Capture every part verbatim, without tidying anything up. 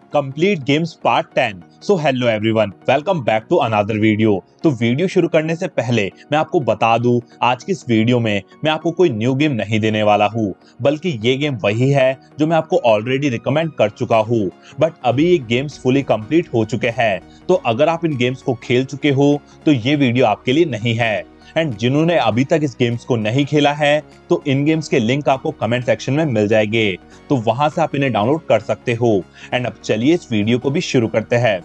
Complete games part ten. So hello everyone, welcome back to another video. तो video शुरू करने से पहले मैं आपको बता दूं, आज की इस वीडियो में मैं आपको कोई न्यू गेम नहीं देने वाला हूं, बल्कि ये गेम वही है जो मैं आपको ऑलरेडी रिकमेंड कर चुका हूं। बट अभी ये गेम्स फुली कंप्लीट हो चुके हैं, तो अगर आप इन गेम्स को खेल चुके हो तो ये वीडियो आपके लिए नहीं है। एंड जिन्होंने अभी तक इस गेम्स को नहीं खेला है, तो इन गेम्स के लिंक आपको कमेंट सेक्शन में मिल जाएंगे, तो वहां से आप इन्हें डाउनलोड कर सकते हो। एंड अब चलिए इस वीडियो को भी शुरू करते हैं।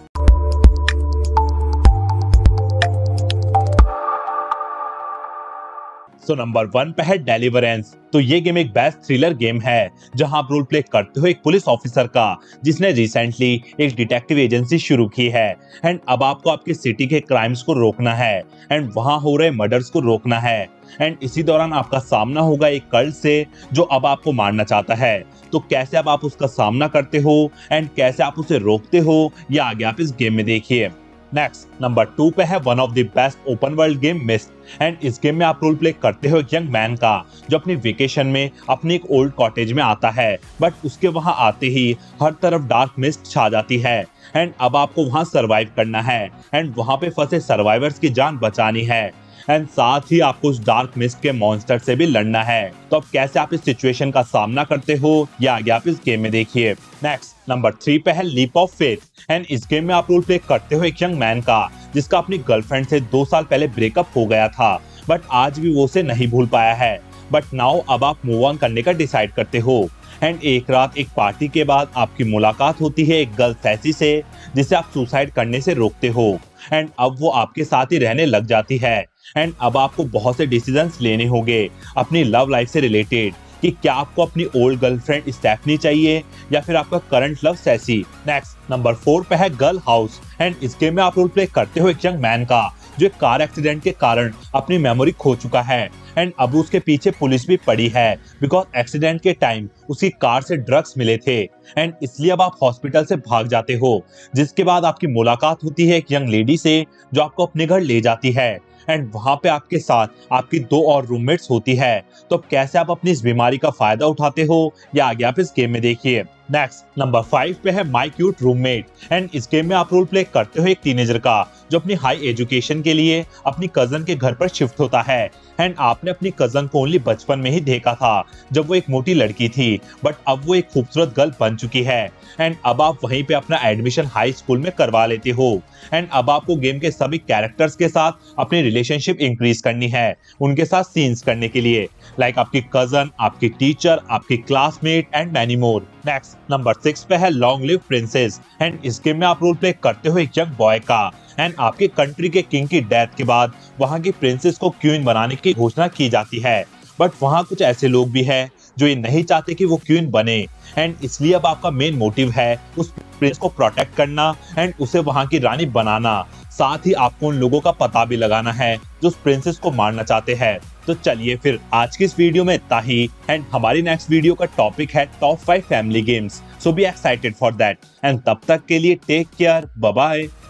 तो नंबर वन पे है डेलिवरेंस। तो ये गेम एक बेस्ट थ्रिलर गेम है, जहां आप रोल प्ले करते हो एक पुलिस ऑफिसर का, जिसने रिसेंटली एक डिटेक्टिव एजेंसी शुरू की है। एंड अब आपको आपके सिटी के क्राइम्स को रोकना है एंड वहां हो रहे मर्डर्स को रोकना है। एंड इसी दौरान आपका सामना होगा एक कल्ट से, जो अब आपको मारना चाहता है। तो कैसे अब आप उसका सामना करते हो एंड कैसे आप उसे रोकते हो, ये आगे आप इस गेम में देखिए। नेक्स्ट नंबर टू पे है one of the best open world game Mist. And इस गेम में आप रोल प्ले करते हो एक यंग मैन का, जो अपनी वेकेशन में अपने एक ओल्ड कॉटेज में आता है, बट उसके वहां आते ही हर तरफ डार्क मिस्ट छा जाती है। एंड अब आपको वहां सरवाइव करना है एंड वहां पे फंसे सर्वाइवर्स की जान बचानी है। एंड साथ ही आपको उस डार्क मिस्ट के मॉन्स्टर से भी लड़ना है। तो अब कैसे आप इस सिचुएशन का सामना करते हो, या आगे आप इस गेम में देखिए। नेक्स्ट नंबर थ्री पे है लीप ऑफ फेथ। एंड इस गेम में आप रोल प्ले करते हो एक यंग मैन का, जिसका अपनी गर्लफ्रेंड से दो साल पहले ब्रेकअप हो गया था, बट आज भी वो उसे नहीं भूल पाया है। बट नाउ अब आप मूव ऑन करने का डिसाइड करते हो। एंड एक रात एक पार्टी के बाद आपकी मुलाकात होती है एक गर्ल सैसी से, जिसे आप सुसाइड करने से रोकते हो। एंड अब वो आपके साथ ही रहने लग जाती है। एंड अब आपको बहुत से डिसीजंस लेने होंगे अपनी लव लाइफ से रिलेटेड, कि क्या आपको अपनी ओल्ड गर्लफ्रेंड स्टेफनी चाहिए या फिर आपका current love Sassy. Next number four पे है गर्ल हाउस। एंड इस गेम में आप रोल प्ले करते हो एक यंग मैन का, जो एक कार एक्सीडेंट के कारण अपनी मेमोरी खो चुका है। एंड अब उसके पीछे पुलिस भी पड़ी है, बिकॉज एक्सीडेंट के टाइम उसकी कार से ड्रग्स मिले थे। एंड इसलिए अब आप हॉस्पिटल से भाग जाते हो, जिसके बाद आपकी मुलाकात होती है एक यंग लेडी से, जो आपको अपने घर ले जाती है। एंड वहां पे आपके साथ आपकी दो और रूममेट्स होती है। तो कैसे आप अपनी इस बीमारी का फायदा उठाते हो, या आगे आप इस गेम में देखिए। नेक्स्ट नंबर फाइव पे है माई क्यूट रूममेट। एंड इस गेम में आप रोल प्ले करते हो एक टीनेजर का, जो अपनी हाई एजुकेशन के लिए अपनी कजन के घर पर शिफ्ट होता है। एंड आपने अपनी कजन को ओनली बचपन में ही देखा था, जब वो एक मोटी लड़की थी, बट अब वो एक खूबसूरत गर्ल बन चुकी है। एंड अब आप वहीं पे अपना एडमिशन हाई स्कूल में करवा लेते हो। एंड अब आपको गेम के सभी कैरेक्टर्स के साथ अपनी रिलेशनशिप इंक्रीज करनी है, उनके साथ सीन्स करने के लिए, लाइक आपकी कजन, आपकी टीचर, आपकी classmate and many more. Next number six पे है लॉन्ग लिव प्रिंसेस। एंड इस गेम में आप रोल प्ले करते हो एक यंग बॉय का। एंड आपके कंट्री के किंग की डेथ के बाद वहां की प्रिंसेस को क्वीन बनाने की घोषणा की जाती है, बट वहां कुछ ऐसे लोग भी हैं जो ये नहीं चाहते कि वो क्वीन बने। एंड इसलिए अब आपका मेन मोटिव है उस प्रिंस को प्रोटेक्ट करना एंड उसे वहां की रानी बनाना। साथ ही आपको उन लोगों का पता भी लगाना है जो उस प्रिंसेस को मारना चाहते हैं। तो चलिए फिर आज की इस वीडियो में इतना ही। एंड हमारी नेक्स्ट वीडियो का टॉपिक है top five family games, so be excited for that. And तब तक के लिए टेक केयर, बाय बाय।